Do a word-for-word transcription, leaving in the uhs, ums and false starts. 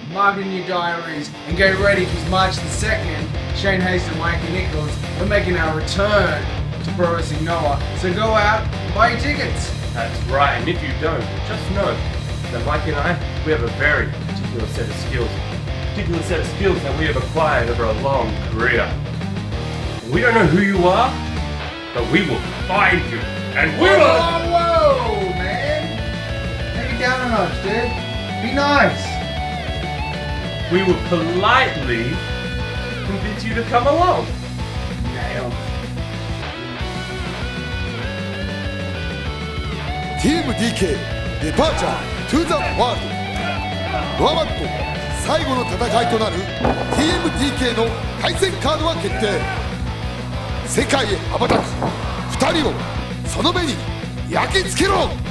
mark it in your diaries, and get ready because March the second, Shane Hayes and Mikey Nichols are making our return to Pro Wrestling Noah. So go out and buy your tickets. That's right, and if you don't, just know that Mikey and I, we have a very particular set of skills. Particular set of skills that we have acquired over a long career. We don't know who you are, but we will find you, and we will... Whoa, whoa, man! Take it down a notch, dude. Be nice. We will politely convince you to come along. Nailed. ティーエムディーケー デパーチャー トゥ ザ ワールド。ロアマット最後の戦いとなる ティーエムディーケー の対戦カードは決定。世界へ羽ばたくふたりをその目に焼き付けろ。